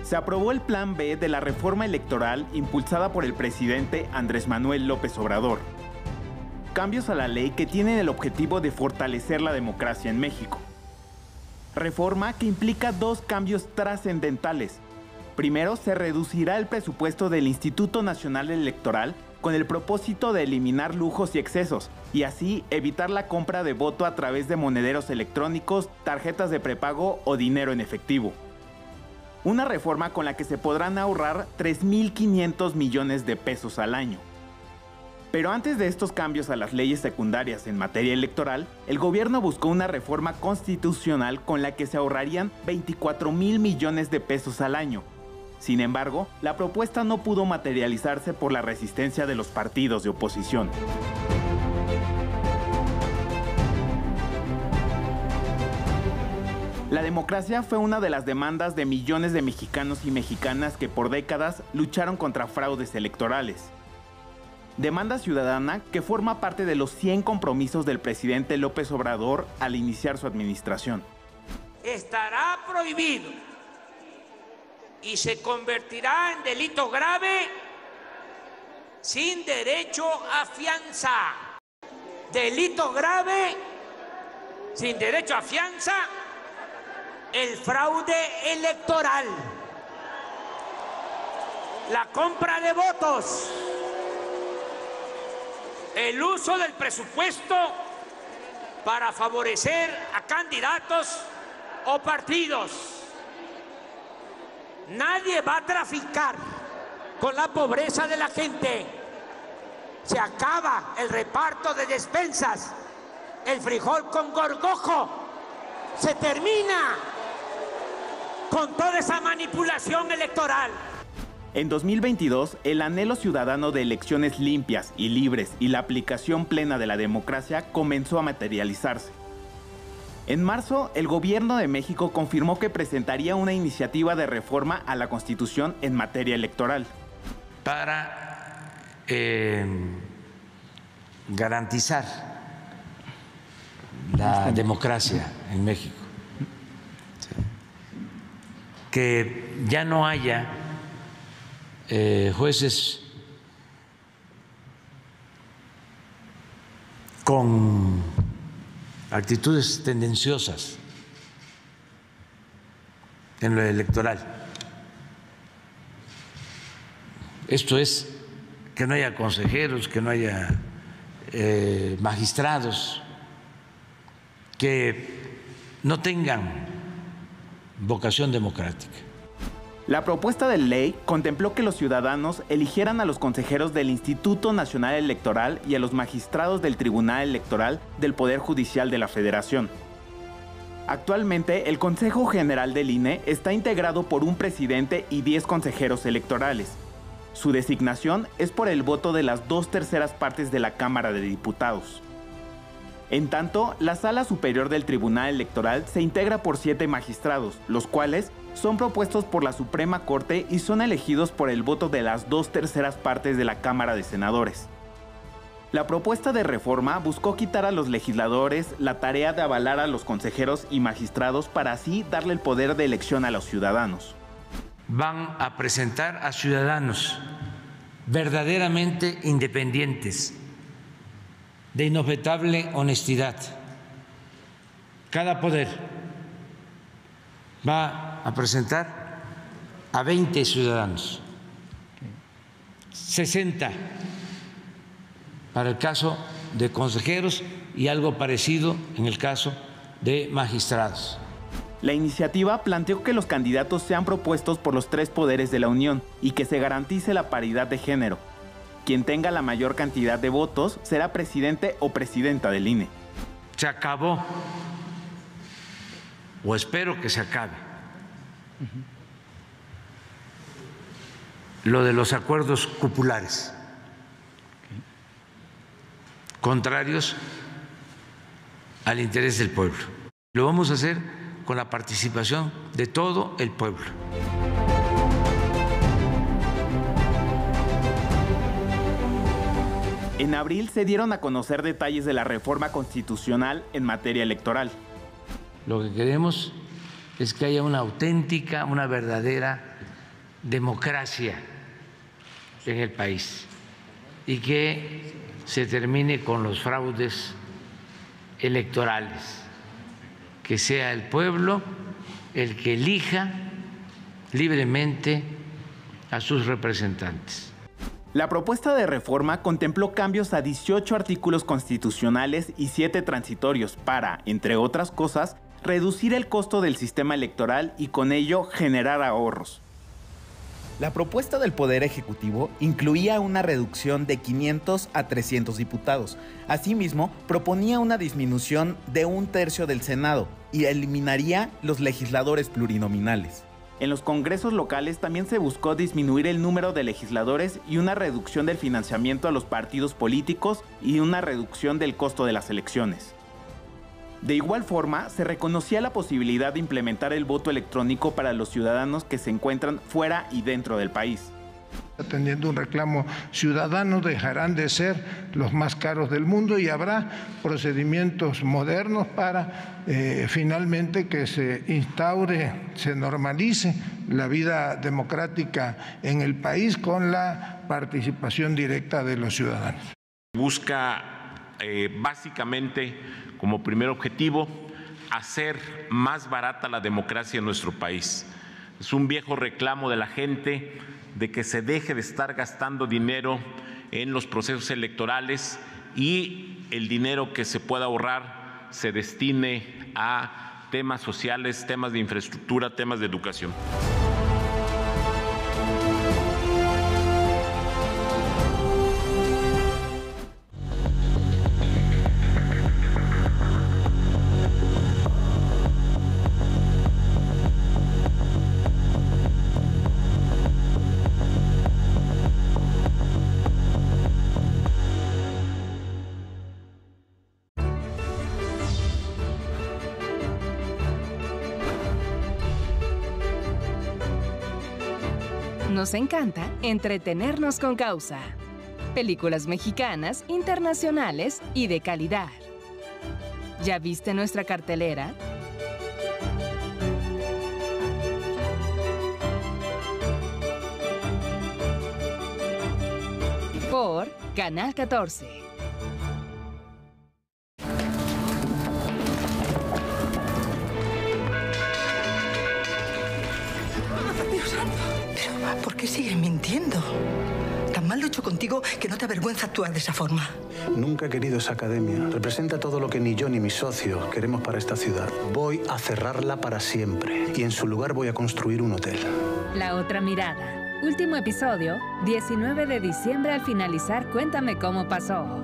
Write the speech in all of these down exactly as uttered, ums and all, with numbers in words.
Se aprobó el Plan B de la reforma electoral impulsada por el presidente Andrés Manuel López Obrador. Cambios a la ley que tienen el objetivo de fortalecer la democracia en México. Reforma que implica dos cambios trascendentales. Primero, se reducirá el presupuesto del Instituto Nacional Electoral con el propósito de eliminar lujos y excesos, y así evitar la compra de voto a través de monederos electrónicos, tarjetas de prepago o dinero en efectivo. Una reforma con la que se podrán ahorrar tres mil quinientos millones de pesos al año. Pero antes de estos cambios a las leyes secundarias en materia electoral, el gobierno buscó una reforma constitucional con la que se ahorrarían veinticuatro mil millones de pesos al año. Sin embargo, la propuesta no pudo materializarse por la resistencia de los partidos de oposición. La democracia fue una de las demandas de millones de mexicanos y mexicanas que por décadas lucharon contra fraudes electorales. Demanda ciudadana que forma parte de los cien compromisos del presidente López Obrador al iniciar su administración. Estará prohibido y se convertirá en delito grave sin derecho a fianza. Delito grave sin derecho a fianza, el fraude electoral, la compra de votos, el uso del presupuesto para favorecer a candidatos o partidos. Nadie va a traficar con la pobreza de la gente. Se acaba el reparto de despensas, el frijol con gorgojo. Se termina con toda esa manipulación electoral. En dos mil veintidós, el anhelo ciudadano de elecciones limpias y libres y la aplicación plena de la democracia comenzó a materializarse. En marzo, el gobierno de México confirmó que presentaría una iniciativa de reforma a la Constitución en materia electoral. Para eh, garantizar la democracia en México, que ya no haya eh, jueces con actitudes tendenciosas en lo electoral. Esto es, que no haya consejeros, que no haya eh, magistrados que no tengan vocación democrática. La propuesta de ley contempló que los ciudadanos eligieran a los consejeros del Instituto Nacional Electoral y a los magistrados del Tribunal Electoral del Poder Judicial de la Federación. Actualmente, el Consejo General del I N E está integrado por un presidente y diez consejeros electorales. Su designación es por el voto de las dos terceras partes de la Cámara de Diputados. En tanto, la Sala Superior del Tribunal Electoral se integra por siete magistrados, los cuales son propuestos por la Suprema Corte y son elegidos por el voto de las dos terceras partes de la Cámara de Senadores. La propuesta de reforma buscó quitar a los legisladores la tarea de avalar a los consejeros y magistrados para así darle el poder de elección a los ciudadanos. Van a presentar a ciudadanos verdaderamente independientes, de inobjetable honestidad. Cada poder va a presentar a veinte ciudadanos, sesenta para el caso de consejeros y algo parecido en el caso de magistrados. La iniciativa planteó que los candidatos sean propuestos por los tres poderes de la Unión y que se garantice la paridad de género. Quien tenga la mayor cantidad de votos será presidente o presidenta del I N E. Se acabó, o espero que se acabe, lo de los acuerdos cupulares, contrarios al interés del pueblo. Lo vamos a hacer con la participación de todo el pueblo. En abril se dieron a conocer detalles de la reforma constitucional en materia electoral. Lo que queremos es que haya una auténtica, una verdadera democracia en el país y que se termine con los fraudes electorales, que sea el pueblo el que elija libremente a sus representantes. La propuesta de reforma contempló cambios a dieciocho artículos constitucionales y siete transitorios para, entre otras cosas, reducir el costo del sistema electoral y con ello generar ahorros. La propuesta del Poder Ejecutivo incluía una reducción de quinientos a trescientos diputados. Asimismo, proponía una disminución de un tercio del Senado y eliminaría los legisladores plurinominales. En los congresos locales también se buscó disminuir el número de legisladores y una reducción del financiamiento a los partidos políticos y una reducción del costo de las elecciones. De igual forma, se reconocía la posibilidad de implementar el voto electrónico para los ciudadanos que se encuentran fuera y dentro del país. Atendiendo un reclamo ciudadano, dejarán de ser los más caros del mundo y habrá procedimientos modernos para eh, finalmente que se instaure, se normalice la vida democrática en el país con la participación directa de los ciudadanos. Busca eh, básicamente como primer objetivo hacer más barata la democracia en nuestro país. Es un viejo reclamo de la gente de que se deje de estar gastando dinero en los procesos electorales y el dinero que se pueda ahorrar se destine a temas sociales, temas de infraestructura, temas de educación. Nos encanta entretenernos con causa. Películas mexicanas, internacionales y de calidad. ¿Ya viste nuestra cartelera? Por Canal catorce. ¿Por qué sigues mintiendo? Tan mal lo he hecho contigo que no te avergüenza actuar de esa forma. Nunca he querido esa academia. Representa todo lo que ni yo ni mis socios queremos para esta ciudad. Voy a cerrarla para siempre y en su lugar voy a construir un hotel. La otra mirada. Último episodio, diecinueve de diciembre al finalizar Cuéntame cómo pasó.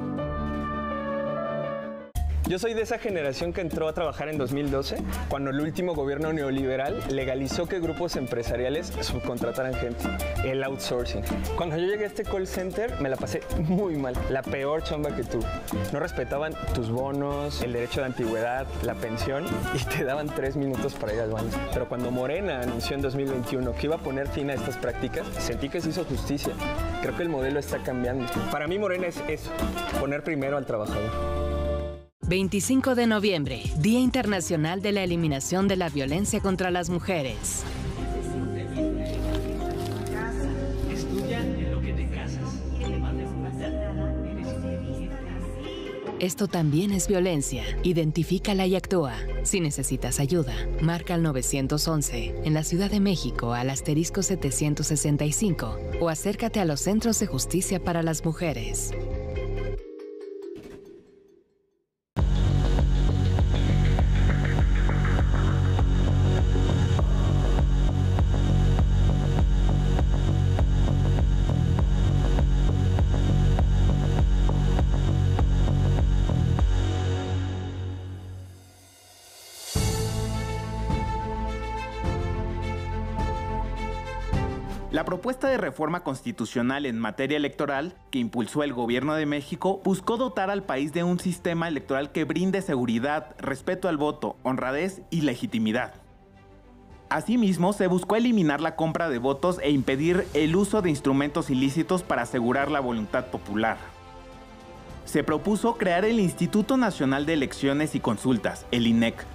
Yo soy de esa generación que entró a trabajar en dos mil doce, cuando el último gobierno neoliberal legalizó que grupos empresariales subcontrataran gente, el outsourcing. Cuando yo llegué a este call center, me la pasé muy mal, la peor chamba que tuve. No respetaban tus bonos, el derecho de antigüedad, la pensión, y te daban tres minutos para ir al baño. Pero cuando Morena anunció en dos mil veintiuno que iba a poner fin a estas prácticas, sentí que se hizo justicia. Creo que el modelo está cambiando. Para mí Morena es eso, poner primero al trabajador. veinticinco de noviembre, Día Internacional de la Eliminación de la Violencia contra las Mujeres. Esto también es violencia. Identifícala y actúa. Si necesitas ayuda, marca al nueve once en la Ciudad de México al asterisco setecientos sesenta y cinco o acércate a los centros de justicia para las mujeres. La propuesta de reforma constitucional en materia electoral que impulsó el Gobierno de México buscó dotar al país de un sistema electoral que brinde seguridad, respeto al voto, honradez y legitimidad. Asimismo, se buscó eliminar la compra de votos e impedir el uso de instrumentos ilícitos para asegurar la voluntad popular. Se propuso crear el Instituto Nacional de Elecciones y Consultas, el I N E C,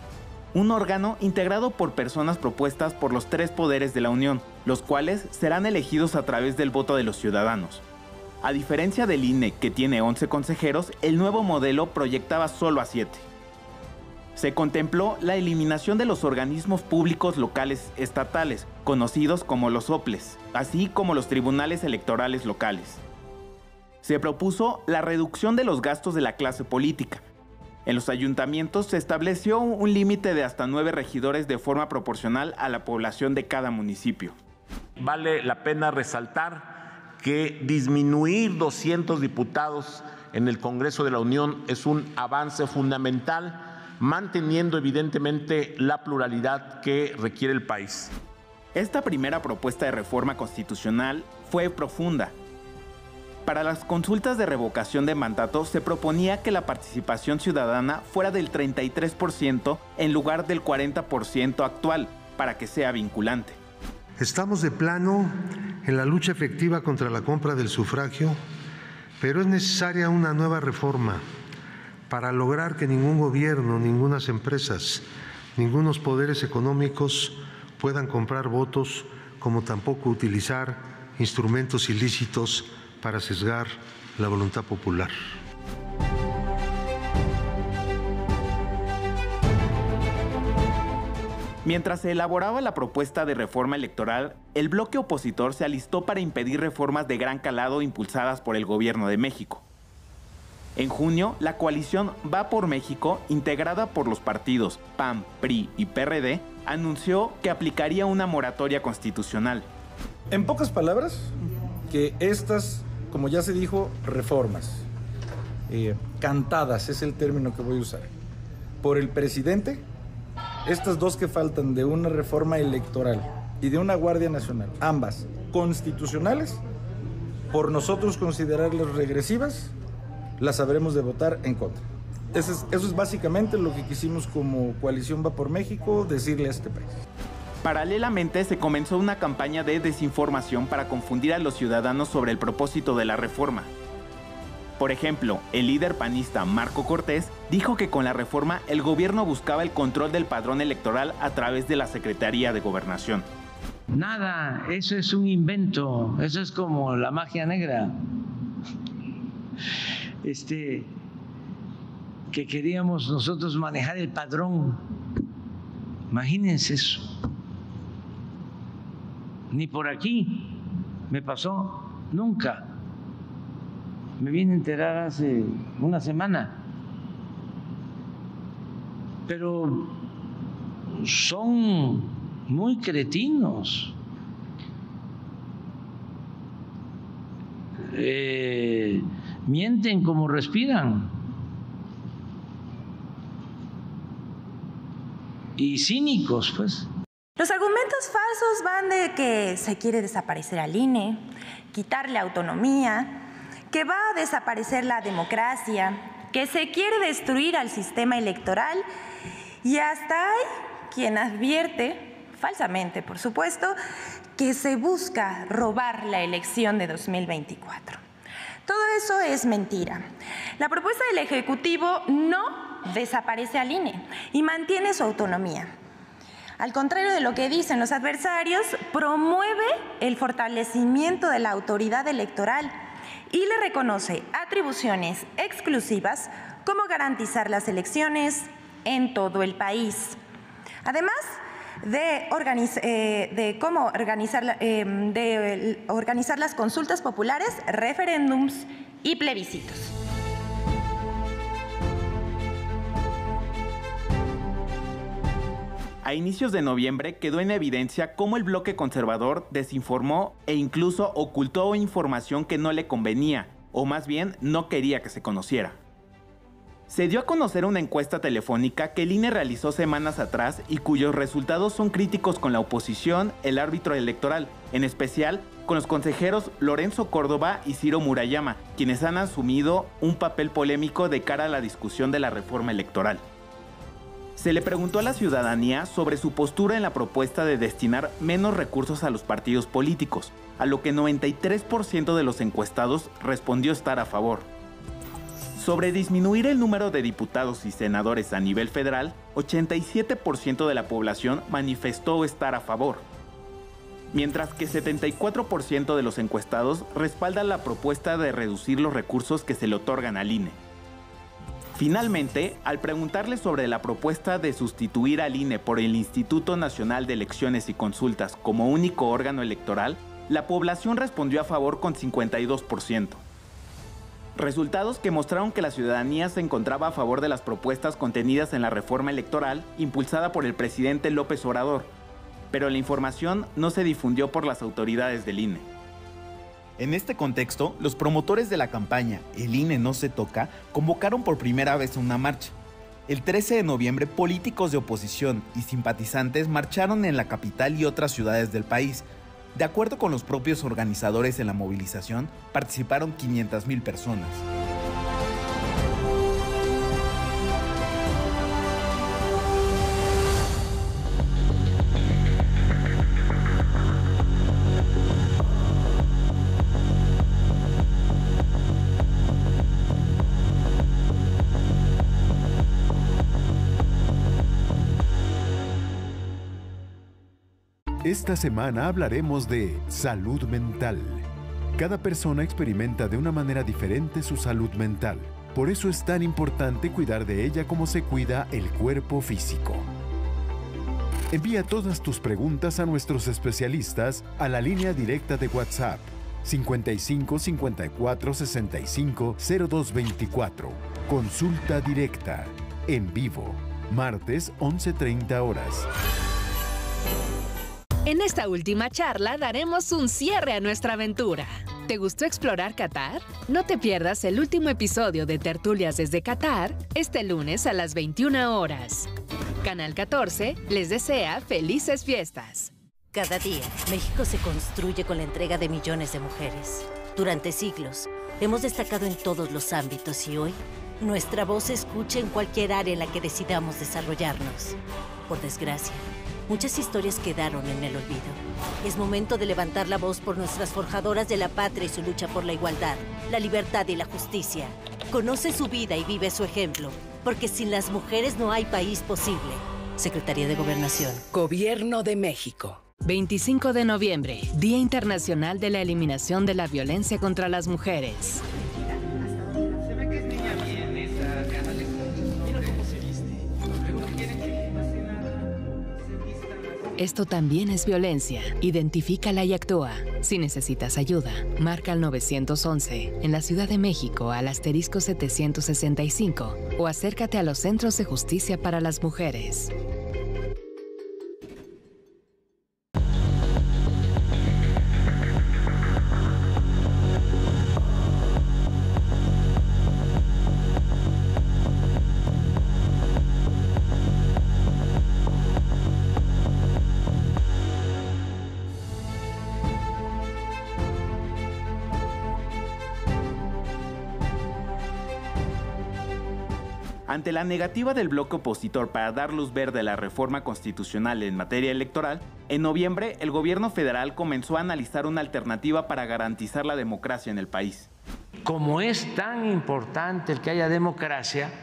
un órgano integrado por personas propuestas por los tres poderes de la Unión, los cuales serán elegidos a través del voto de los ciudadanos. A diferencia del I N E, que tiene once consejeros, el nuevo modelo proyectaba solo a siete. Se contempló la eliminación de los organismos públicos locales estatales, conocidos como los O P L E S, así como los tribunales electorales locales. Se propuso la reducción de los gastos de la clase política. En los ayuntamientos se estableció un límite de hasta nueve regidores de forma proporcional a la población de cada municipio. Vale la pena resaltar que disminuir doscientos diputados en el Congreso de la Unión es un avance fundamental, manteniendo evidentemente la pluralidad que requiere el país. Esta primera propuesta de reforma constitucional fue profunda. Para las consultas de revocación de mandato se proponía que la participación ciudadana fuera del treinta y tres por ciento en lugar del cuarenta por ciento actual, para que sea vinculante. Estamos de plano en la lucha efectiva contra la compra del sufragio, pero es necesaria una nueva reforma para lograr que ningún gobierno, ningunas empresas, ningunos poderes económicos puedan comprar votos, como tampoco utilizar instrumentos ilícitos para sesgar la voluntad popular. Mientras se elaboraba la propuesta de reforma electoral, el bloque opositor se alistó para impedir reformas de gran calado impulsadas por el gobierno de México. En junio, la coalición Va por México, integrada por los partidos P A N, P R I y P R D, anunció que aplicaría una moratoria constitucional. En pocas palabras, que estas, como ya se dijo, reformas, eh, cantadas es el término que voy a usar, por el presidente, estas dos que faltan de una reforma electoral y de una Guardia Nacional, ambas constitucionales, por nosotros considerarlas regresivas, las habremos de votar en contra. Eso es, eso es básicamente lo que quisimos como Coalición Va por México decirle a este país. Paralelamente se comenzó una campaña de desinformación para confundir a los ciudadanos sobre el propósito de la reforma. Por ejemplo, el líder panista Marco Cortés dijo que con la reforma el gobierno buscaba el control del padrón electoral a través de la Secretaría de Gobernación. Nada, eso es un invento, eso es como la magia negra. Este, que queríamos nosotros manejar el padrón. Imagínense eso. Ni por aquí me pasó nunca. Me vine a enterar hace una semana. Pero son muy cretinos. Eh, mienten como respiran. Y cínicos, pues. Los argumentos falsos van de que se quiere desaparecer al I N E, quitarle autonomía, que va a desaparecer la democracia, que se quiere destruir al sistema electoral y hasta hay quien advierte, falsamente por supuesto, que se busca robar la elección de dos mil veinticuatro. Todo eso es mentira. La propuesta del Ejecutivo no desaparece al I N E y mantiene su autonomía. Al contrario de lo que dicen los adversarios, promueve el fortalecimiento de la autoridad electoral y le reconoce atribuciones exclusivas como garantizar las elecciones en todo el país. Además de, organiz eh, de cómo organizar, eh, de organizar las consultas populares, referéndums y plebiscitos. A inicios de noviembre quedó en evidencia cómo el bloque conservador desinformó e incluso ocultó información que no le convenía, o más bien no quería que se conociera. Se dio a conocer una encuesta telefónica que el I N E realizó semanas atrás y cuyos resultados son críticos con la oposición, el árbitro electoral, en especial con los consejeros Lorenzo Córdoba y Ciro Murayama, quienes han asumido un papel polémico de cara a la discusión de la reforma electoral. Se le preguntó a la ciudadanía sobre su postura en la propuesta de destinar menos recursos a los partidos políticos, a lo que noventa y tres por ciento de los encuestados respondió estar a favor. Sobre disminuir el número de diputados y senadores a nivel federal, ochenta y siete por ciento de la población manifestó estar a favor, mientras que setenta y cuatro por ciento de los encuestados respaldan la propuesta de reducir los recursos que se le otorgan al I N E. Finalmente, al preguntarle sobre la propuesta de sustituir al I N E por el Instituto Nacional de Elecciones y Consultas como único órgano electoral, la población respondió a favor con cincuenta y dos por ciento. Resultados que mostraron que la ciudadanía se encontraba a favor de las propuestas contenidas en la reforma electoral impulsada por el presidente López Obrador, pero la información no se difundió por las autoridades del I N E. En este contexto, los promotores de la campaña El I N E no se toca convocaron por primera vez una marcha. El trece de noviembre, políticos de oposición y simpatizantes marcharon en la capital y otras ciudades del país. De acuerdo con los propios organizadores en la movilización, participaron quinientas mil personas. Esta semana hablaremos de salud mental. Cada persona experimenta de una manera diferente su salud mental. Por eso es tan importante cuidar de ella como se cuida el cuerpo físico. Envía todas tus preguntas a nuestros especialistas a la línea directa de WhatsApp cincuenta y cinco cincuenta y cuatro sesenta y cinco cero dos veinticuatro. Consulta directa, en vivo, martes once treinta horas. En esta última charla daremos un cierre a nuestra aventura. ¿Te gustó explorar Qatar? No te pierdas el último episodio de Tertulias desde Qatar este lunes a las veintiuna horas. Canal catorce les desea felices fiestas. Cada día, México se construye con la entrega de millones de mujeres. Durante siglos, hemos destacado en todos los ámbitos y hoy, nuestra voz se escucha en cualquier área en la que decidamos desarrollarnos. Por desgracia, muchas historias quedaron en el olvido. Es momento de levantar la voz por nuestras forjadoras de la patria y su lucha por la igualdad, la libertad y la justicia. Conoce su vida y vive su ejemplo, porque sin las mujeres no hay país posible. Secretaría de Gobernación. Gobierno de México. veinticinco de noviembre, Día Internacional de la Eliminación de la Violencia contra las Mujeres. Se ve que es niña bien esa, gánale. Mira cómo se viste. Luego quieren que pase nada. Se vista más. Esto también es violencia. Identifícala y actúa. Si necesitas ayuda, marca al nueve once en la Ciudad de México al asterisco setecientos sesenta y cinco o acércate a los centros de justicia para las mujeres. Ante la negativa del bloque opositor para dar luz verde a la reforma constitucional en materia electoral, en noviembre el gobierno federal comenzó a analizar una alternativa para garantizar la democracia en el país. Como es tan importante el que haya democracia,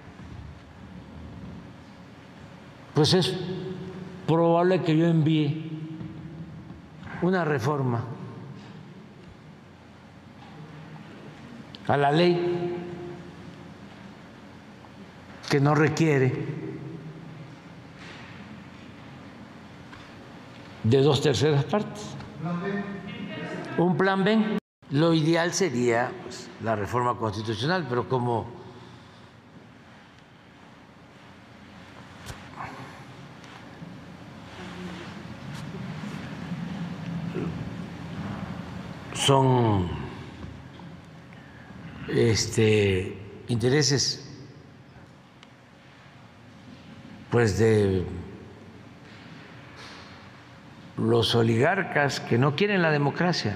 pues es probable que yo envíe una reforma a la ley que no requiere de dos terceras partes. Un plan B. Lo ideal sería pues, la reforma constitucional, pero como son este, intereses pues de los oligarcas que no quieren la democracia.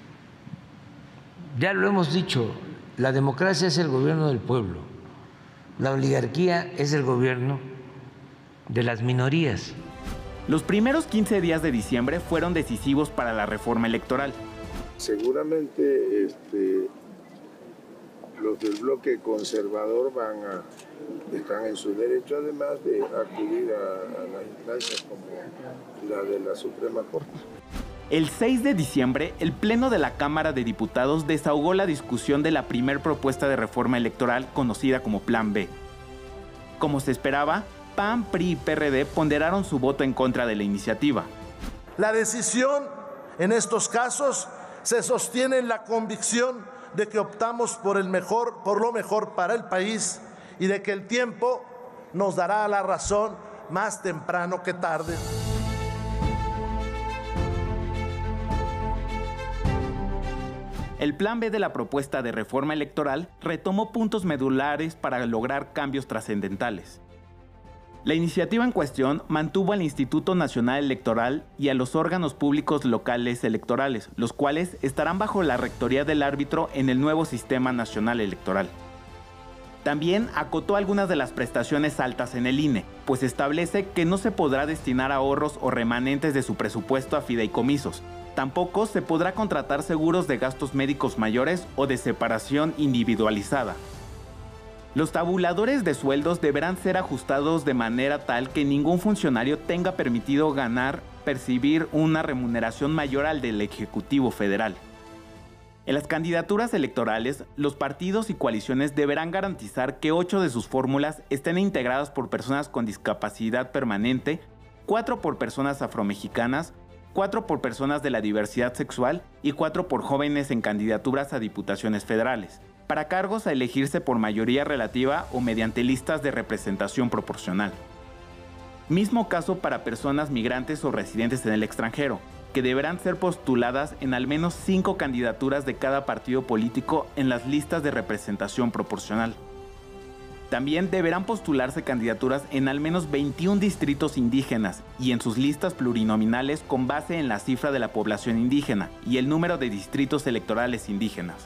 Ya lo hemos dicho, la democracia es el gobierno del pueblo, la oligarquía es el gobierno de las minorías. Los primeros quince días de diciembre fueron decisivos para la reforma electoral. Seguramente este, los del bloque conservador van a, están en su derecho además de acudir a, a las instancias como la de la Suprema Corte. El seis de diciembre, el Pleno de la Cámara de Diputados desahogó la discusión de la primer propuesta de reforma electoral conocida como Plan B. Como se esperaba, P A N, P R I y P R D ponderaron su voto en contra de la iniciativa. La decisión en estos casos se sostiene en la convicción de que optamos por el mejor, por lo mejor para el país y de que el tiempo nos dará la razón más temprano que tarde. El Plan B de la propuesta de reforma electoral retomó puntos medulares para lograr cambios trascendentales. La iniciativa en cuestión mantuvo al Instituto Nacional Electoral y a los órganos públicos locales electorales, los cuales estarán bajo la rectoría del árbitro en el nuevo Sistema Nacional Electoral. También acotó algunas de las prestaciones altas en el I N E, pues establece que no se podrá destinar ahorros o remanentes de su presupuesto a fideicomisos. Tampoco se podrá contratar seguros de gastos médicos mayores o de separación individualizada. Los tabuladores de sueldos deberán ser ajustados de manera tal que ningún funcionario tenga permitido ganar, percibir una remuneración mayor al del Ejecutivo Federal. En las candidaturas electorales, los partidos y coaliciones deberán garantizar que ocho de sus fórmulas estén integradas por personas con discapacidad permanente, cuatro por personas afromexicanas, cuatro por personas de la diversidad sexual y cuatro por jóvenes en candidaturas a diputaciones federales, para cargos a elegirse por mayoría relativa o mediante listas de representación proporcional. Mismo caso para personas migrantes o residentes en el extranjero, que deberán ser postuladas en al menos cinco candidaturas de cada partido político en las listas de representación proporcional. También deberán postularse candidaturas en al menos veintiún distritos indígenas y en sus listas plurinominales con base en la cifra de la población indígena y el número de distritos electorales indígenas.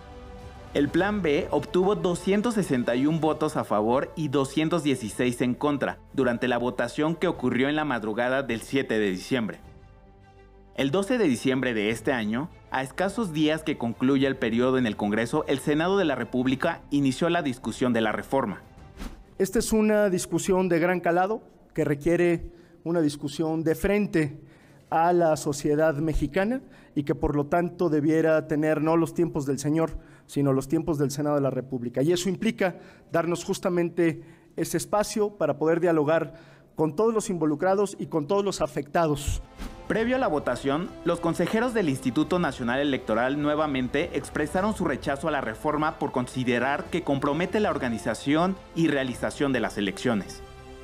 El Plan B obtuvo doscientos sesenta y uno votos a favor y doscientos dieciséis en contra durante la votación que ocurrió en la madrugada del siete de diciembre. El doce de diciembre de este año, a escasos días que concluya el periodo en el Congreso, el Senado de la República inició la discusión de la reforma. Esta es una discusión de gran calado que requiere una discusión de frente a la sociedad mexicana y que por lo tanto debiera tener no los tiempos del Señor, sino los tiempos del Senado de la República. Y eso implica darnos justamente ese espacio para poder dialogar con todos los involucrados y con todos los afectados. Previo a la votación, los consejeros del Instituto Nacional Electoral nuevamente expresaron su rechazo a la reforma por considerar que compromete la organización y realización de las elecciones.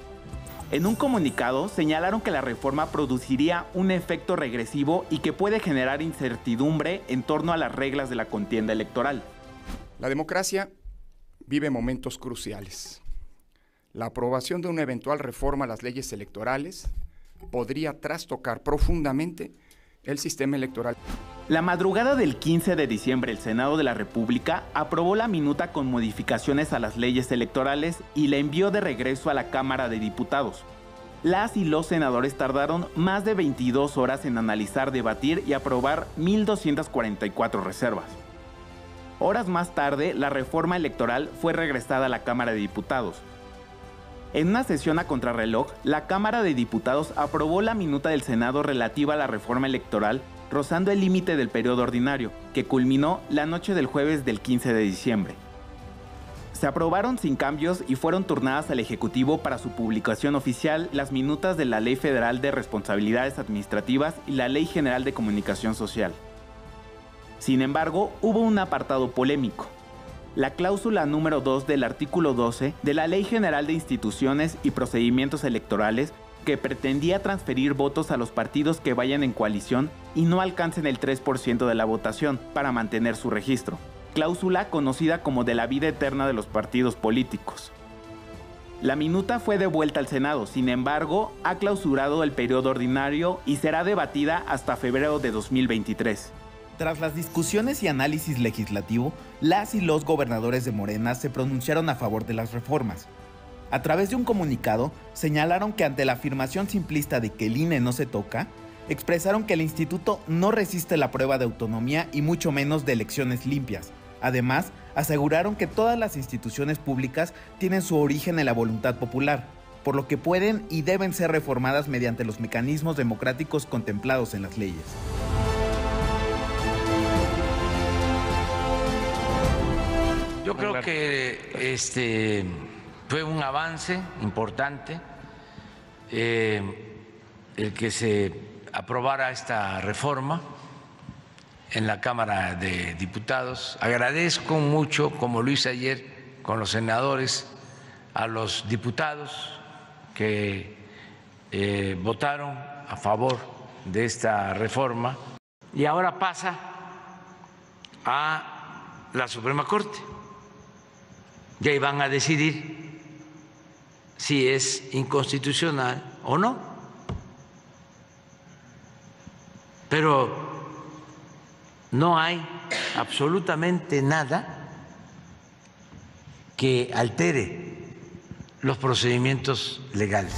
En un comunicado señalaron que la reforma produciría un efecto regresivo y que puede generar incertidumbre en torno a las reglas de la contienda electoral. La democracia vive momentos cruciales. La aprobación de una eventual reforma a las leyes electorales podría trastocar profundamente el sistema electoral. La madrugada del quince de diciembre, el Senado de la República aprobó la minuta con modificaciones a las leyes electorales y la envió de regreso a la Cámara de Diputados. Las y los senadores tardaron más de veintidós horas en analizar, debatir y aprobar mil doscientas cuarenta y cuatro reservas. Horas más tarde, la reforma electoral fue regresada a la Cámara de Diputados. En una sesión a contrarreloj, la Cámara de Diputados aprobó la minuta del Senado relativa a la reforma electoral, rozando el límite del periodo ordinario, que culminó la noche del jueves del quince de diciembre. Se aprobaron sin cambios y fueron turnadas al Ejecutivo para su publicación oficial las minutas de la Ley Federal de Responsabilidades Administrativas y la Ley General de Comunicación Social. Sin embargo, hubo un apartado polémico. La cláusula número dos del artículo doce de la Ley General de Instituciones y Procedimientos Electorales, que pretendía transferir votos a los partidos que vayan en coalición y no alcancen el tres por ciento de la votación para mantener su registro. Cláusula conocida como de la vida eterna de los partidos políticos. La minuta fue devuelta al Senado, sin embargo, ha clausurado el periodo ordinario y será debatida hasta febrero de dos mil veintitrés. Tras las discusiones y análisis legislativo, las y los gobernadores de Morena se pronunciaron a favor de las reformas. A través de un comunicado, señalaron que ante la afirmación simplista de que el I N E no se toca, expresaron que el instituto no resiste la prueba de autonomía y mucho menos de elecciones limpias, Además, aseguraron que todas las instituciones públicas tienen su origen en la voluntad popular, por lo que pueden y deben ser reformadas mediante los mecanismos democráticos contemplados en las leyes. Yo creo que este fue un avance importante eh, el que se aprobara esta reforma en la Cámara de Diputados. Agradezco mucho, como lo hice ayer con los senadores, a los diputados que eh, votaron a favor de esta reforma, y ahora pasa a la Suprema Corte. Y ahí van a decidir si es inconstitucional o no. Pero no hay absolutamente nada que altere los procedimientos legales.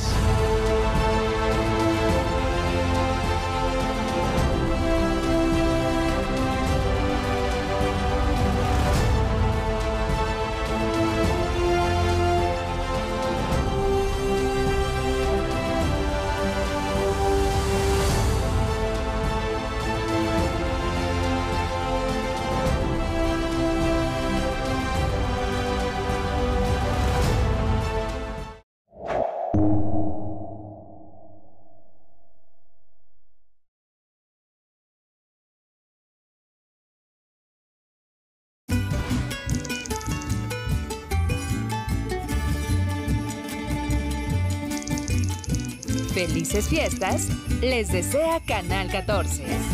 Felices fiestas, les desea Canal catorce.